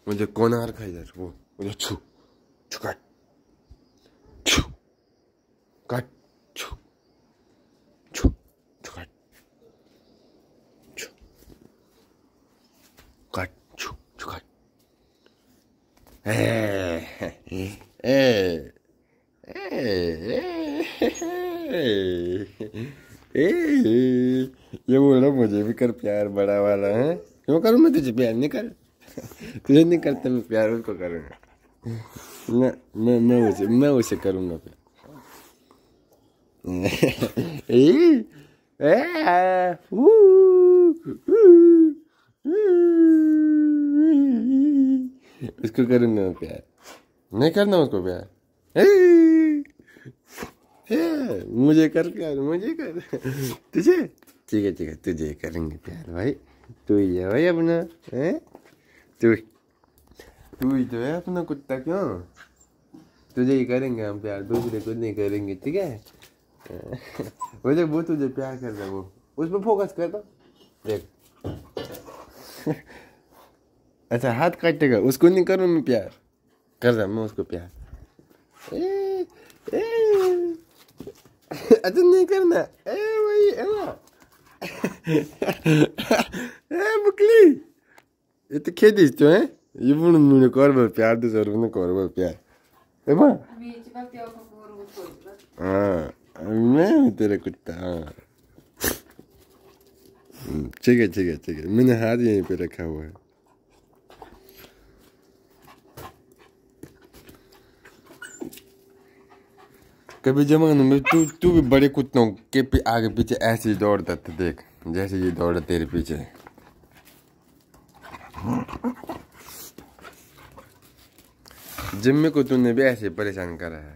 मुझे कोनार का इधर वो मुझे छू छू काट छू काट छू छू छू काट छू काट छू छू काट ये बोल रहा मुझे भी कर प्यार बड़ा वाला है। क्यों करूँ मैं तुझे प्यार? नहीं कर तुझे नहीं करता मैं प्यार, उसको करूँगा। मैं उसे करूँगा प्यार। उसको करूँगा मैं प्यार, नहीं करना उसको प्यार। मुझे कर प्यार, मुझे कर तुझे। ठीक है तुझे करेंगे प्यार भाई। तू ही है भाई अपना, है तू ही तो है अपना कुत्ता। क्यों तुझे ही करेंगे हम प्यार, दूसरे को नहीं करेंगे, ठीक है। वैसे वो तुझे प्यार कर रहा है, वो उस पर फोकस कर दो देख। अच्छा हाथ काटेगा, उसको नहीं करूँ मैं प्यार, कर रहा मैं उसको प्यार। अच्छा नहीं करना वही है ना। बुकली ये तो खेदिस तो है ये पुणे मुझे करबो प्यार तो सर ने करबो प्यार है मां। हाँ मैं तेरे कुत्ता। ठीक है मैंने हाथ यहीं पे रखा हुआ है। कभी जमाने में तू भी बड़े कुत्तों के आगे पीछे ऐसे ही दौड़ता था, देख जैसे ये दौड़ा तेरे पीछे। जिम्मी को तूने भी ऐसे परेशान करा है।